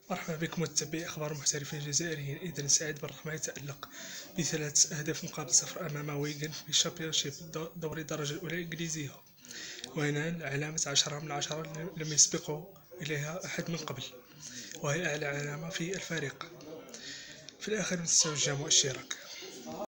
مرحبا بكم متابعي أخبار المحترفين الجزائريين. إذن سعيد بن رحمة يتألق ب3 أهداف مقابل 0 أمام ويغن في الشامبيونشيب دوري الدرجة الأولى الإنجليزية، وينال علامة 10/10 لم يسبقه إليها أحد من قبل، وهي أعلى علامة في الفريق. في الآخر ننساو الاشتراك.